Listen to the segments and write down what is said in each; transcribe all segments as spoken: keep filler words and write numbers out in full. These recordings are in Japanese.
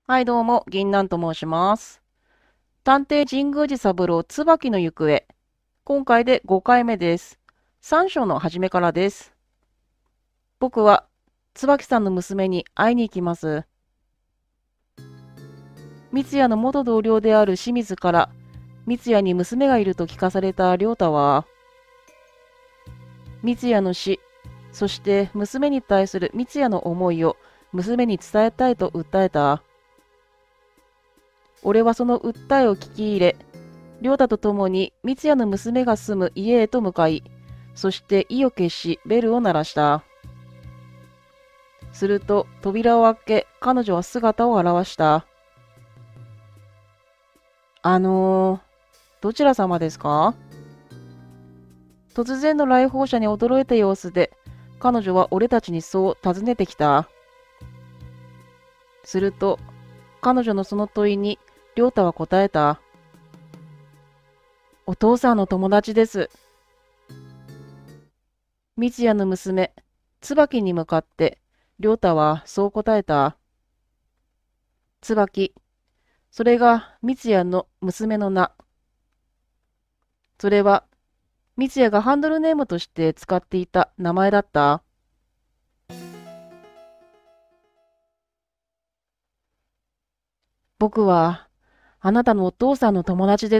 はい、どうも、銀杏と申します。探偵神宮寺三郎椿の行方。今回でごかいめです。さん章の初めからです。僕は椿さんの娘に会いに行きます。三谷の元同僚である清水から三谷に娘がいると聞かされた亮太は、三谷の死、そして娘に対する三谷の思いを娘に伝えたいと訴えた。俺はその訴えを聞き入れ、亮太と共に三谷の娘が住む家へと向かい、そして意を決しベルを鳴らした。すると扉を開け、彼女は姿を現した。あのー、どちら様ですか？突然の来訪者に驚いた様子で、彼女は俺たちにそう尋ねてきた。すると、彼女のその問いに亮太は答えた。お父さんの友達です。三谷の娘、椿に向かって、亮太はそう答えた。椿、それが三谷の娘の名。それは、三谷がハンドルネームとして使っていた名前だった。僕は、あなたのお父さんの友達です。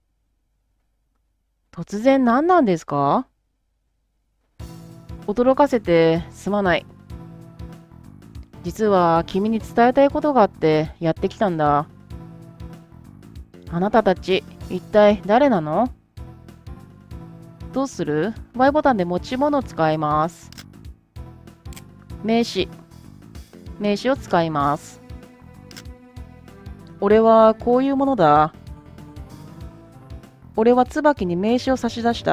突然何なんですか？驚かせてすまない。実は君に伝えたいことがあってやってきたんだ。あなたたち、一体誰なの？どうする？ Y ボタンで持ち物を使います。名詞。名詞を使います。俺はこういうものだ。俺は椿に名刺を差し出した。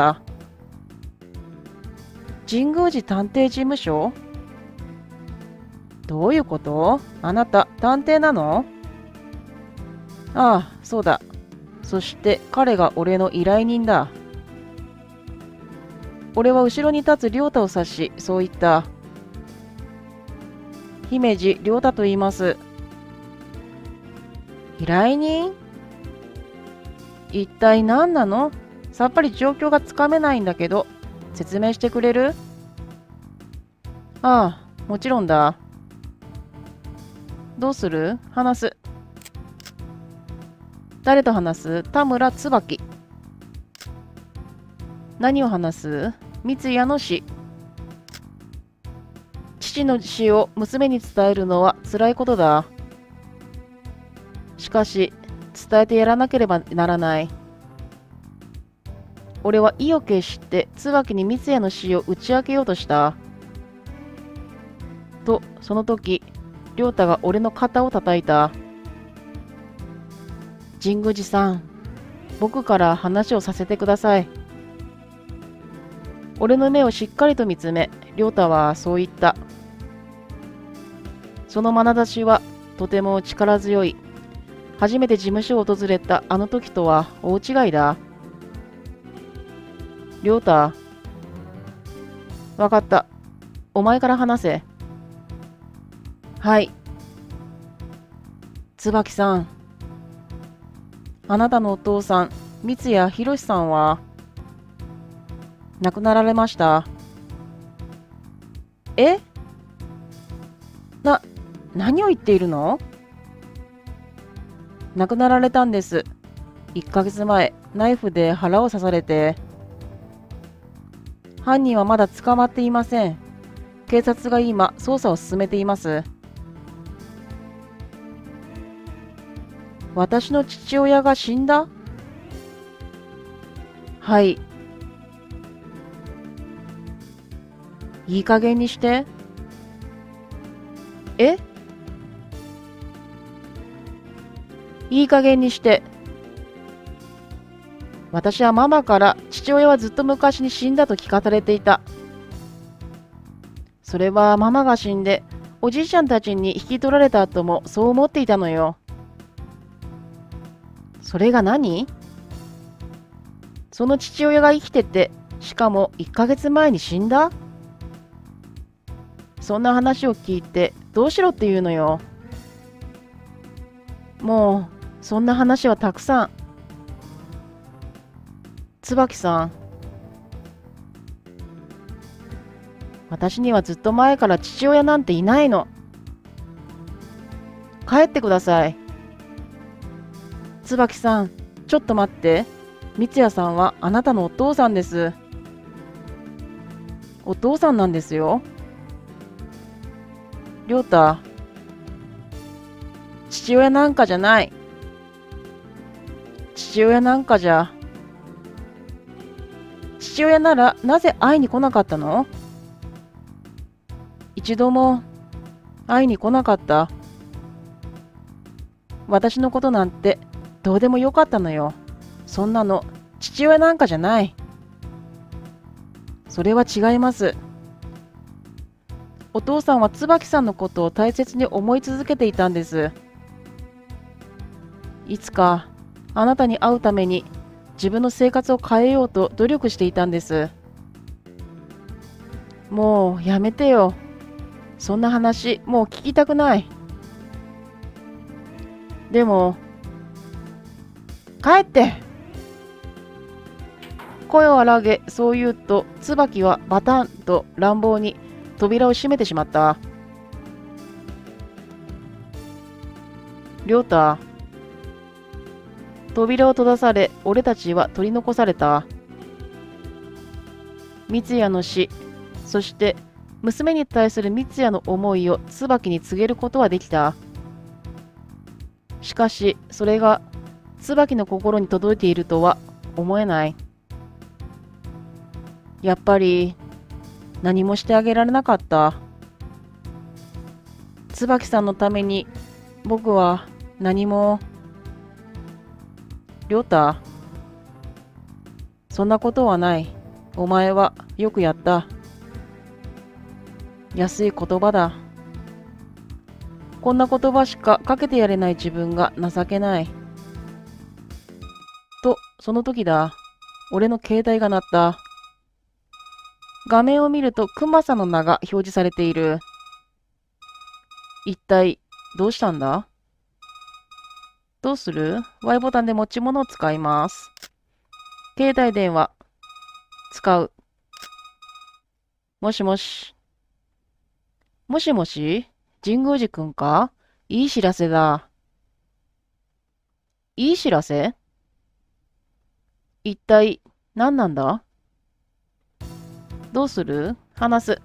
神宮寺探偵事務所？どういうこと？あなた探偵なの？ああ、そうだ。そして彼が俺の依頼人だ。俺は後ろに立つ亮太を指し、そう言った。姫路亮太と言います。依頼人？一体何なの？さっぱり状況がつかめないんだけど、説明してくれる？ああ、もちろんだ。どうする？話す。誰と話す？田村椿。何を話す？三谷の死。父の死を娘に伝えるのは辛いことだ。しかし、伝えてやらなければならない。俺は意を決して椿に三谷の死を打ち明けようとした。と、その時、亮太が俺の肩を叩いた。神宮寺さん、僕から話をさせてください。俺の目をしっかりと見つめ、亮太はそう言った。その眼差しはとても力強い。初めて事務所を訪れたあの時とは大違いだ。亮太、わかった。お前から話せ。はい。椿さん、あなたのお父さん、三谷博さんは、亡くなられました。え？な、何を言っているの？亡くなられたんです。いっかげつまえ、ナイフで腹を刺されて。犯人はまだ捕まっていません。警察が今、捜査を進めています。私の父親が死んだ？はい。いい加減にして。え？いい加減にして。私はママから父親はずっと昔に死んだと聞かされていた。それはママが死んでおじいちゃんたちに引き取られた後もそう思っていたのよ。それが何？その父親が生きてて、しかもいっかげつまえに死んだ？そんな話を聞いてどうしろっていうのよ。 もう、そんな話はたくさん。椿さん、私にはずっと前から父親なんていないの。帰ってください。椿さん、ちょっと待って。三ツ矢さんはあなたのお父さんです。お父さんなんですよ。亮太、父親なんかじゃない。父親なんかじゃ。父親ならなぜ会いに来なかったの？一度も会いに来なかった。私のことなんてどうでもよかったのよ。そんなの父親なんかじゃない。それは違います。お父さんは椿さんのことを大切に思い続けていたんです。いつかあなたに会うために自分の生活を変えようと努力していたんです。もうやめてよ。そんな話もう聞きたくない。でも帰って。声を荒げ、そう言うと椿はバタンと乱暴に扉を閉めてしまった。亮太、扉を閉ざされ、俺たちは取り残された。三ツ矢の死、そして娘に対する三ツ矢の思いを椿に告げることはできた。しかし、それが椿の心に届いているとは思えない。やっぱり何もしてあげられなかった。椿さんのために僕は何も。亮太、そんなことはない。お前はよくやった。安い言葉だ。こんな言葉しかかけてやれない自分が情けない。と、その時だ。俺の携帯が鳴った。画面を見るとクマさんの名が表示されている。一体どうしたんだ？どうする？ Y ボタンで持ち物を使います。携帯電話。使う。もしもし。もしもし、神宮寺くんか？いい知らせだ。いい知らせ？一体何なんだ？どうする？話す。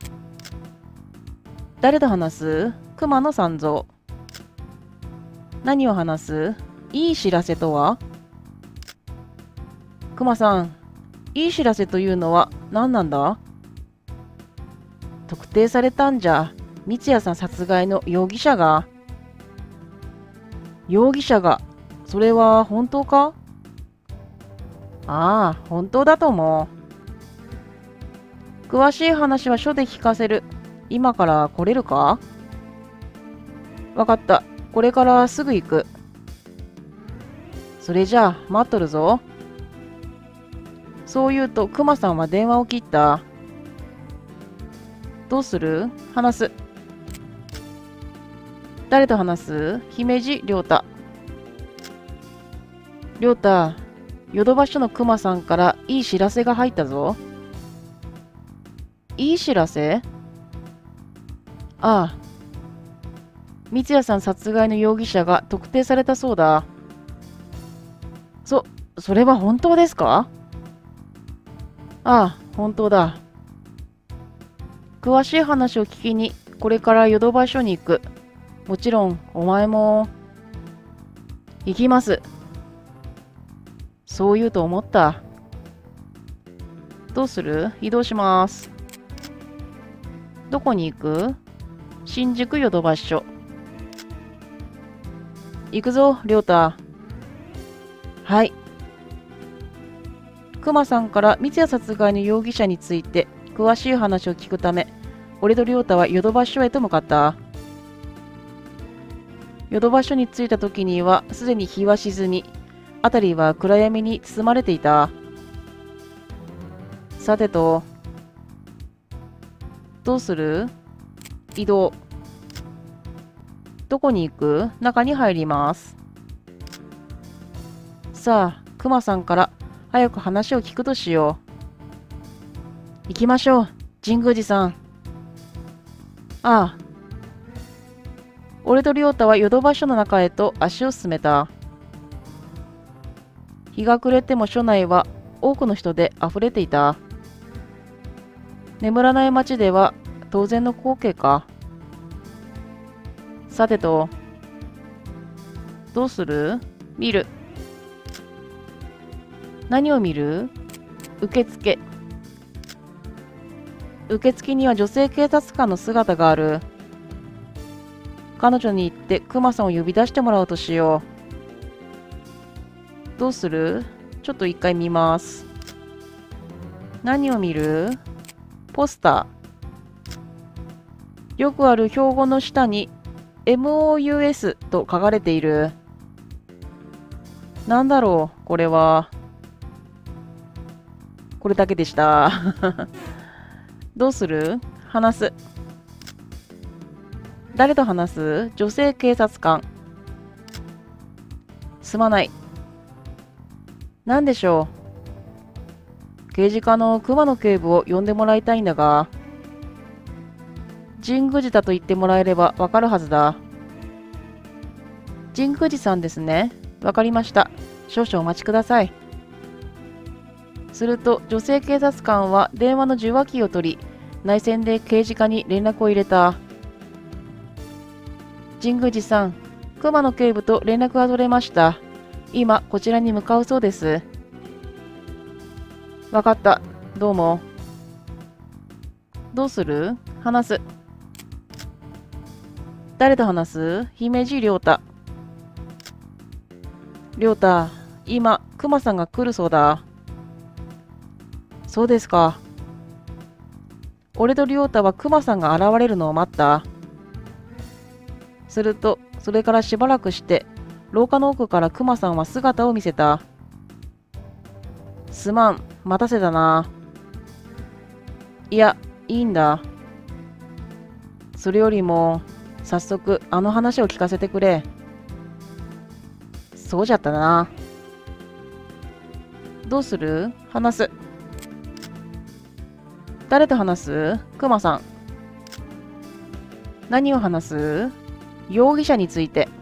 誰と話す？熊野三蔵。何を話す？いい知らせとは？熊さん、いい知らせというのは何なんだ？特定されたんじゃ。三ツ矢さん殺害の容疑者が。容疑者が。それは本当か？ああ、本当だと思う。詳しい話は書で聞かせる。今から来れるか？わかった。これからすぐ行く。それじゃあ、待っとるぞ。そう言うと、クマさんは電話を切った。どうする？話す。誰と話す？姫路亮太。亮太、ヨドバシ署のクマさんからいい知らせが入ったぞ。いい知らせ？ああ。三ツ矢さん殺害の容疑者が特定されたそうだ。そ、それは本当ですか？ああ、本当だ。詳しい話を聞きに、これからヨドバシ署に行く。もちろん、お前も。行きます。そう言うと思った。どうする？移動します。どこに行く？新宿ヨドバシ署。行くぞ、亮太。はい。クマさんから三ツ矢殺害の容疑者について詳しい話を聞くため、俺と亮太はヨドバシ署へと向かった。ヨドバシ署に着いた時にはすでに日は沈み、辺りは暗闇に包まれていた。さてと、どうする？移動。 どこに行く？中に入ります。さあ、クマさんから早く話を聞くとしよう。行きましょう、神宮寺さん。ああ。俺と亮太はヨドバシ署の中へと足を進めた。日が暮れても署内は多くの人であふれていた。眠らない街では当然の光景か。さてと、どうする？見る。何を見る？受付。受付には女性警察官の姿がある。彼女に言ってクマさんを呼び出してもらおうとしよう。どうする？ちょっと一回見ます。何を見る？ポスター。よくある標語の下に エムオーユーエス と書かれている。なんだろう、これは。これだけでした。どうする？話す。誰と話す？女性警察官。すまない。何でしょう？刑事課の熊野警部を呼んでもらいたいんだが、神宮寺だと言ってもらえればわかるはずだ。神宮寺さんですね。わかりました。少々お待ちください。すると女性警察官は電話の受話器を取り、内線で刑事課に連絡を入れた。神宮寺さん、熊野警部と連絡が取れました。今、こちらに向かうそうです。わかった。どうも。どうする？話す。誰と話す？姫路亮太。亮太、今、熊さんが来るそうだ。そうですか。俺と亮太は熊さんが現れるのを待った。すると、それからしばらくして、廊下の奥からクマさんは姿を見せた。すまん、待たせたな。いや、いいんだ。それよりも、早速あの話を聞かせてくれ。そうじゃったな。どうする？話す。誰と話す？クマさん。何を話す？容疑者について。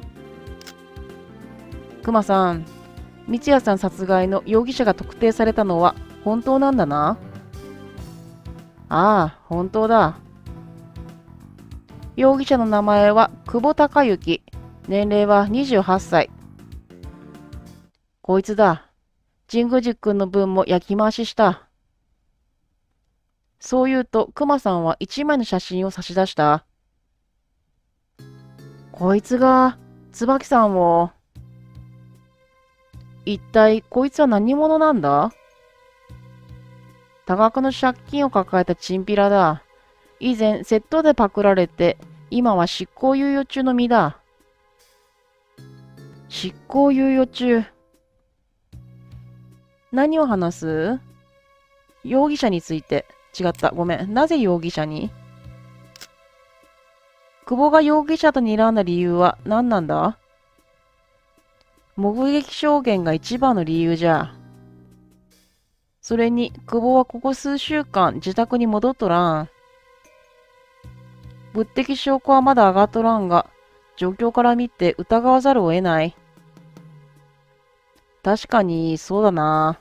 クマさん、三ツ矢さん殺害の容疑者が特定されたのは本当なんだな。ああ、本当だ。容疑者の名前は久保孝之。年齢はにじゅうはっさい。こいつだ。神宮寺君の分も焼き回しした。そう言うと、クマさんは一枚の写真を差し出した。こいつが、椿さんを。一体、こいつは何者なんだ？多額の借金を抱えたチンピラだ。以前、窃盗でパクられて、今は執行猶予中の身だ。執行猶予中。何を話す？容疑者について。違った。ごめん。なぜ容疑者に？久保が容疑者と睨んだ理由は何なんだ？目撃証言が一番の理由じゃ。それに、久保はここ数週間自宅に戻っとらん。物的証拠はまだ上がっとらんが、状況から見て疑わざるを得ない。確かに、そうだな。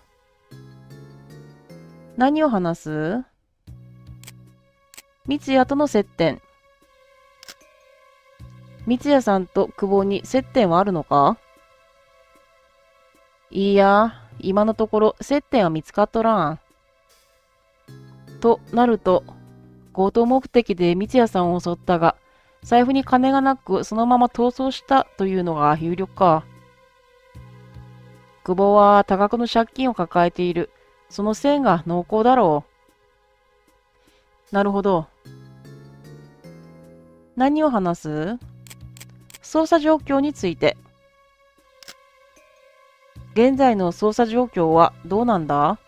何を話す？三ツ矢との接点。三ツ矢さんと久保に接点はあるのか？いや、今のところ接点は見つかっとらん。となると、強盗目的で三ツ矢さんを襲ったが、財布に金がなくそのまま逃走したというのが有力か。久保は多額の借金を抱えている。その線が濃厚だろう。なるほど。何を話す？捜査状況について。現在の捜査状況はどうなんだ？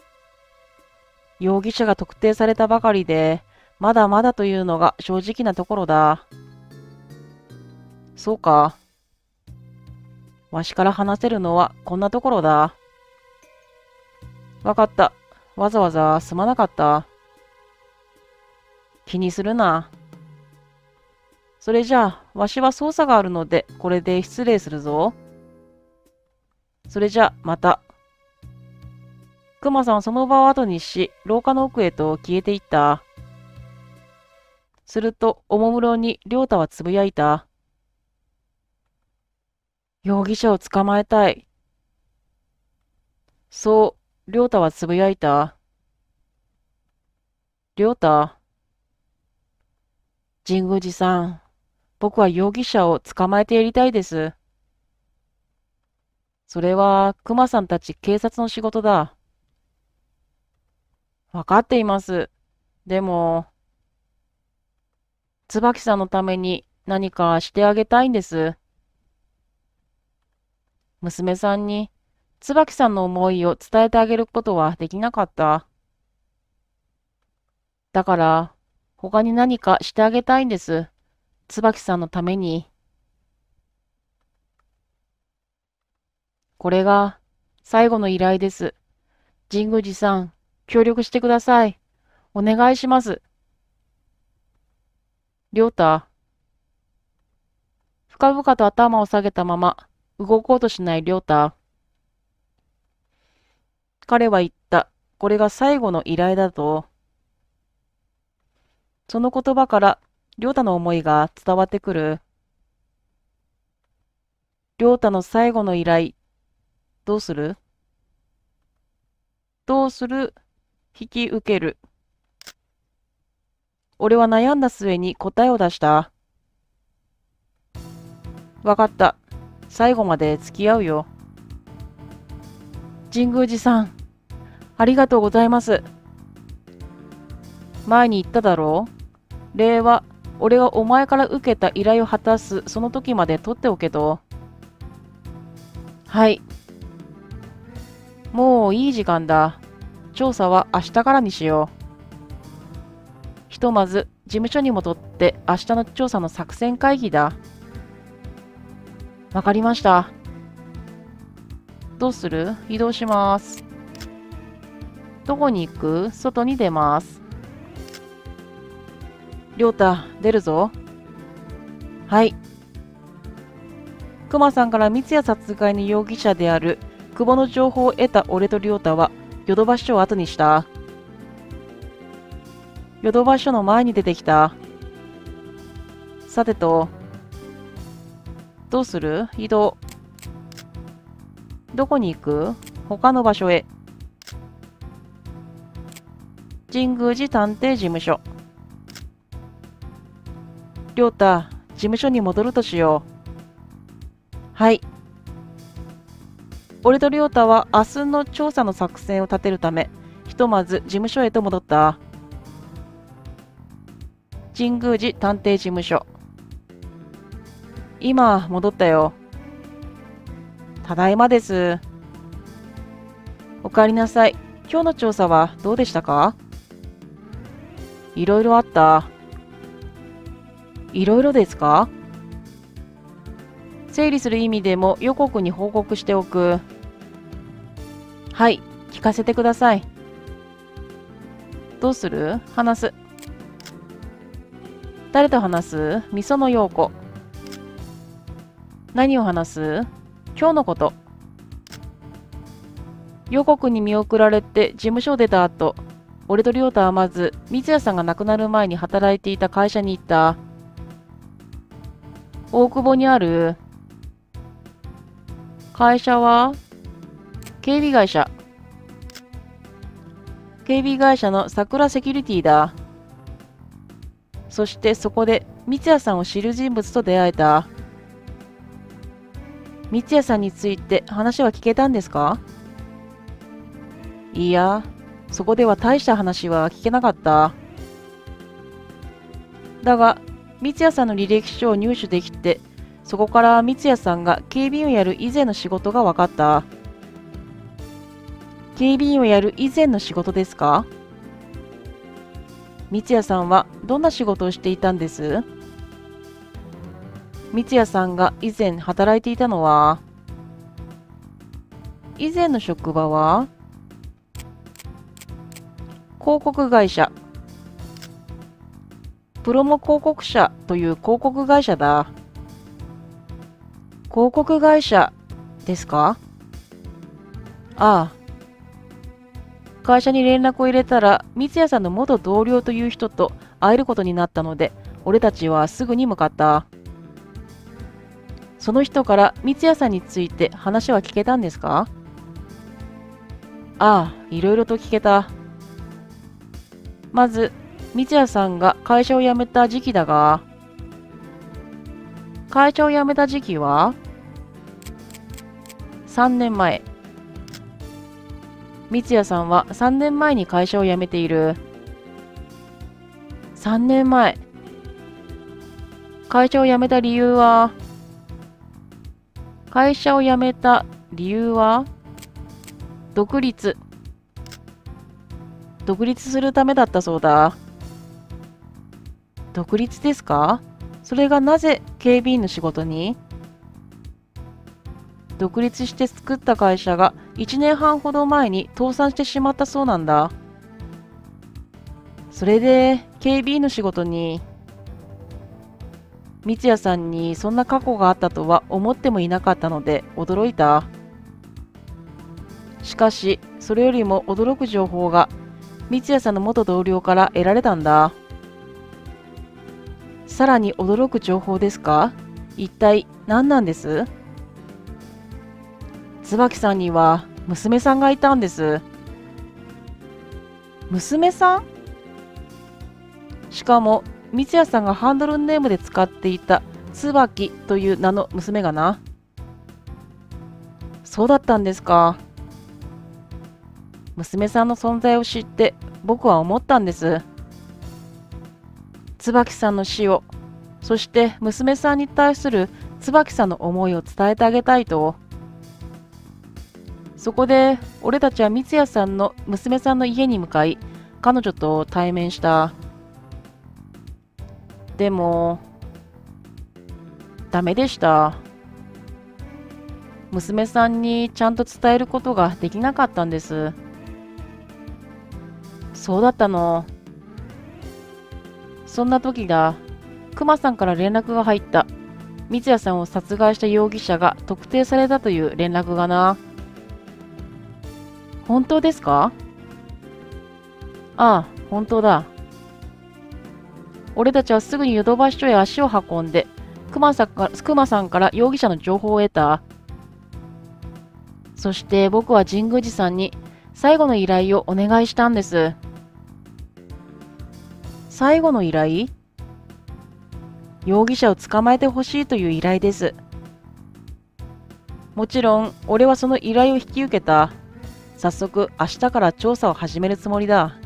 容疑者が特定されたばかりで、まだまだというのが正直なところだ。 そうか。わしから話せるのはこんなところだ。わかった。わざわざすまなかった。気にするな。それじゃあ、わしは捜査があるので、これで失礼するぞ。それじゃあ、また。クマさんはその場を後にし、廊下の奥へと消えていった。すると、おもむろに亮太はつぶやいた。容疑者を捕まえたい。そう、亮太はつぶやいた。亮太。神宮寺さん、僕は容疑者を捕まえてやりたいです。それは、熊さんたち警察の仕事だ。わかっています。でも、椿さんのために何かしてあげたいんです。娘さんに椿さんの思いを伝えてあげることはできなかった。だから、他に何かしてあげたいんです。椿さんのために。これが最後の依頼です。神宮寺さん、協力してください。お願いします。亮太。深々と頭を下げたまま、動こうとしない亮太。彼は言った。これが最後の依頼だと。その言葉から、亮太の思いが伝わってくる。亮太の最後の依頼。どうする？どうする？引き受ける。俺は悩んだ末に答えを出した。わかった。最後まで付き合うよ。神宮寺さん、ありがとうございます。前に言っただろう。礼は、俺がお前から受けた依頼を果たすその時まで取っておけと。はい。もういい時間だ。調査は明日からにしよう。ひとまず事務所に戻って明日の調査の作戦会議だ。わかりました。どうする？移動します。どこに行く？外に出ます。亮太、出るぞ。はい。熊さんから三谷殺害の容疑者である久保の情報を得た俺と亮太はヨドバシ署を後にした。ヨドバシ署の前に出てきた。さてと、どうする？移動。どこに行く？他の場所へ。神宮寺探偵事務所。亮太、事務所に戻るとしよう。はい。俺と亮太は明日の調査の作戦を立てるため、ひとまず事務所へと戻った。神宮寺探偵事務所。今、戻ったよ。ただいまです。おかえりなさい。今日の調査はどうでしたか？いろいろあった。いろいろですか？整理する意味でも予告に報告しておく。はい、聞かせてください。どうする？話す。誰と話す？みその陽子。何を話す？今日のこと。予告に見送られて事務所を出た後、俺と亮太はまず三谷さんが亡くなる前に働いていた会社に行った。大久保にある。会社は警備会社。警備会社の桜セキュリティだ。そしてそこで三谷さんを知る人物と出会えた。三谷さんについて話は聞けたんですか？いや、そこでは大した話は聞けなかった。だが、三谷さんの履歴書を入手できて、そこから三谷さんが警備員をやる以前の仕事が分かった。警備員をやる以前の仕事ですか？三谷さんはどんな仕事をしていたんです？ 三谷さんが以前働いていたのは、以前の職場は、広告会社。プロモ広告社という広告会社だ。広告会社ですか？ああ。会社に連絡を入れたら、三谷さんの元同僚という人と会えることになったので、俺たちはすぐに向かった。その人から三谷さんについて話は聞けたんですか？ああ、いろいろと聞けた。まず、三谷さんが会社を辞めた時期だが、会社を辞めた時期はさんねんまえ。三谷さんはさんねんまえに会社を辞めている。さんねんまえ。会社を辞めた理由は、会社を辞めた理由は、独立。独立するためだったそうだ。独立ですか？それがなぜ警備員の仕事に？独立して作った会社がいちねんはんほど前に倒産してしまったそうなんだ。それで警備員の仕事に。三谷さんにそんな過去があったとは思ってもいなかったので驚いた。しかしそれよりも驚く情報が三谷さんの元同僚から得られたんだ。さらに驚く情報ですか？一体何なんです？椿さんには娘さんがいたんです。娘さん？しかも三谷さんがハンドルネームで使っていた椿という名の娘がな。そうだったんですか。娘さんの存在を知って僕は思ったんです。椿さんの死を、そして娘さんに対する椿さんの思いを伝えてあげたいと。そこで俺たちは三谷さんの娘さんの家に向かい、彼女と対面した。でも、ダメでした。娘さんにちゃんと伝えることができなかったんです。そうだったの。そんな時だ。クマさんから連絡が入った。三谷さんを殺害した容疑者が特定されたという連絡がな。本当ですか？ああ、本当だ。俺たちはすぐにヨドバシ署へ足を運んで、クマさんからクマさんから容疑者の情報を得た。そして僕は神宮寺さんに最後の依頼をお願いしたんです。最後の依頼？容疑者を捕まえてほしいという依頼です。もちろん、俺はその依頼を引き受けた。早速、明日から調査を始めるつもりだ。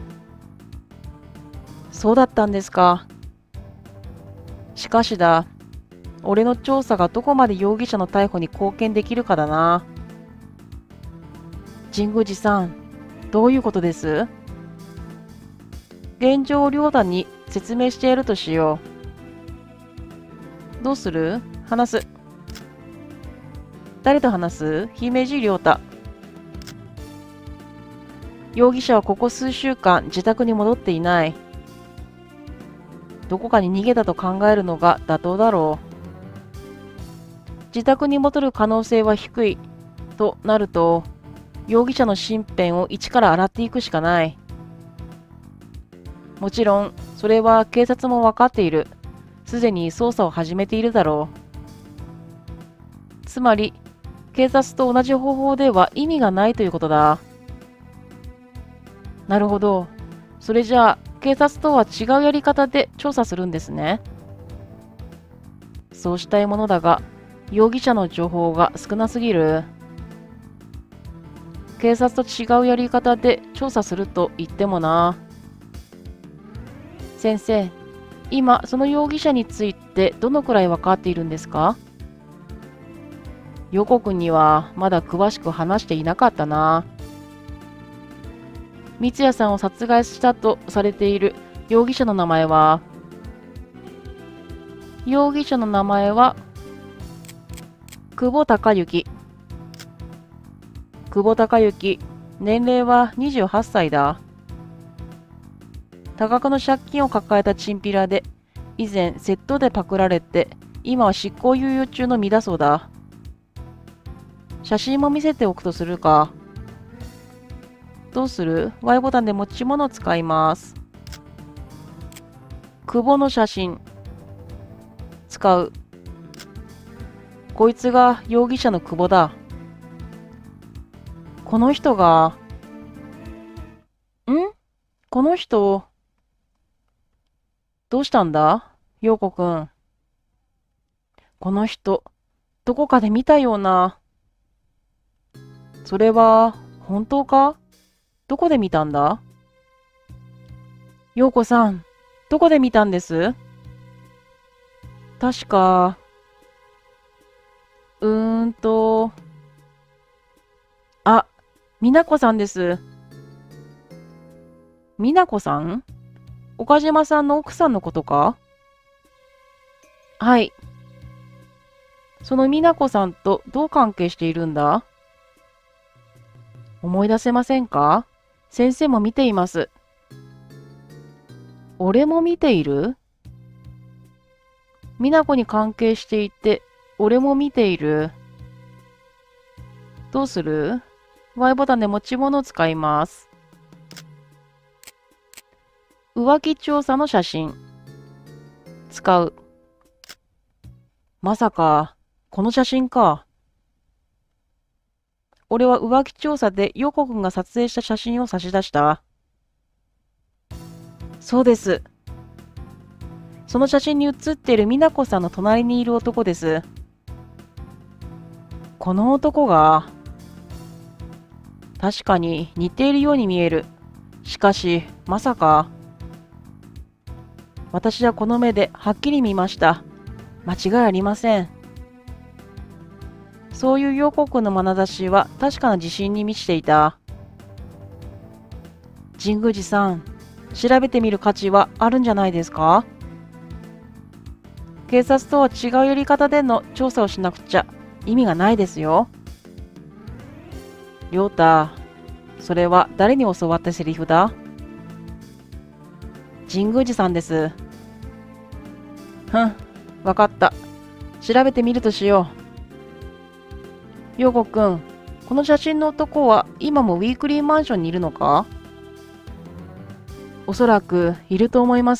そうだったんですか。しかしだ、俺の調査がどこまで容疑者の逮捕に貢献できるかだな。神宮寺さん、どういうことです？現状を亮太に説明してやるとしよう。どうする？話す。誰と話す？姫路亮太。容疑者はここ数週間自宅に戻っていない。どこかに逃げたと考えるのが妥当だろう。自宅に戻る可能性は低いとなると、容疑者の身辺を一から洗っていくしかない。もちろん、それは警察も分かっている。すでに捜査を始めているだろう。つまり、警察と同じ方法では意味がないということだ。なるほど。それじゃあ、警察とは違うやり方で調査するんですね。そうしたいものだが、容疑者の情報が少なすぎる。警察と違うやり方で調査すると言ってもな。先生、今その容疑者についてどのくらい分かっているんですか？横君にはまだ詳しく話していなかったな。三谷さんを殺害したとされている容疑者の名前は容疑者の名前は久保孝之。久保孝之、年齢はにじゅうはっさいだ。多額の借金を抱えたチンピラで、以前窃盗でパクられて、今は執行猶予中の身だそうだ。写真も見せておくとするか。どうする？ Y ボタンで持ち物を使います。久保の写真。使う。こいつが容疑者の久保だ。この人が、ん？この人、どうしたんだ？陽子くん。この人、どこかで見たような。それは、本当か？どこで見たんだ？陽子さん、どこで見たんです？確か、うーんと、あ、美奈子さんです。美奈子さん？岡島さんの奥さんのことか？はい。その美奈子さんとどう関係しているんだ？思い出せませんか？先生も見ています。俺も見ている？美奈子に関係していて、俺も見ている。どうする？ Y ボタンで持ち物を使います。浮気調査の写真。使う。まさか、この写真か。俺は浮気調査で陽子くんが撮影した写真を差し出した。そうです。その写真に写っている美奈子さんの隣にいる男です。この男が、確かに似ているように見える。しかし、まさか。私はこの目ではっきり見ました。間違いありません。そういう陽子くんの眼差しは確かな自信に満ちていた。神宮寺さん、調べてみる価値はあるんじゃないですか？警察とは違うやり方での調査をしなくちゃ意味がないですよ。亮太、それは誰に教わったセリフだ？神宮寺さんです。ふん、わかった。調べてみるとしよう。陽子くん、この写真の男は今もウィークリーマンションにいるのか？おそらくいると思います。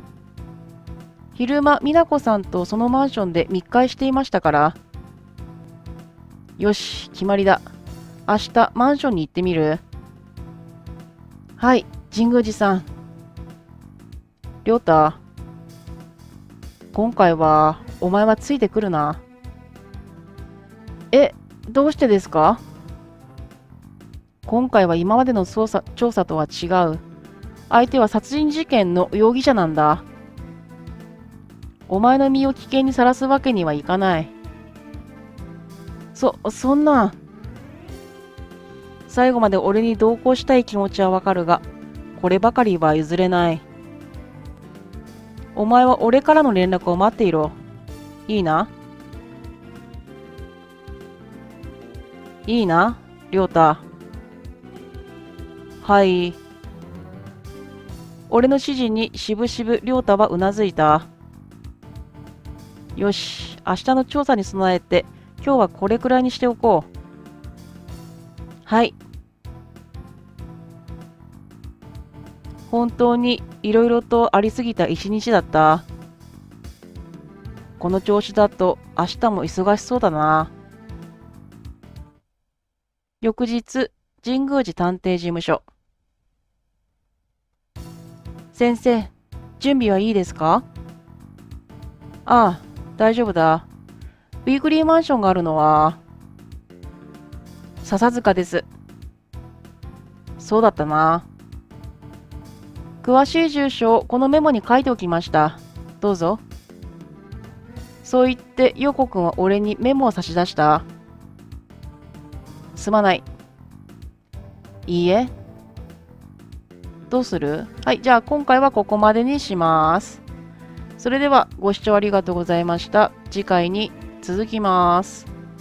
昼間、美奈子さんとそのマンションで密会していましたから。よし、決まりだ。明日、マンションに行ってみる？はい、神宮寺さん。亮太、今回は、お前はついてくるな。え、どうしてですか？今回は今までの捜査、調査とは違う。相手は殺人事件の容疑者なんだ。お前の身を危険にさらすわけにはいかない。そ、そんな。最後まで俺に同行したい気持ちはわかるが、こればかりは譲れない。お前は俺からの連絡を待っていろ。いいな？いいな、亮太。はい。俺の指示にしぶしぶ亮太はうなずいた。よし、明日の調査に備えて、今日はこれくらいにしておこう。はい。本当にいろいろとありすぎた一日だった。この調子だと明日も忙しそうだな。翌日、神宮寺探偵事務所。先生、準備はいいですか？ああ、大丈夫だ。ウィークリーマンションがあるのは、笹塚です。そうだったな。詳しい住所をこのメモに書いておきました。どうぞ。そう言って、陽子くんは俺にメモを差し出した。すまない。いいえ。どうする？はい、じゃあ今回はここまでにします。それではご視聴ありがとうございました。次回に続きます。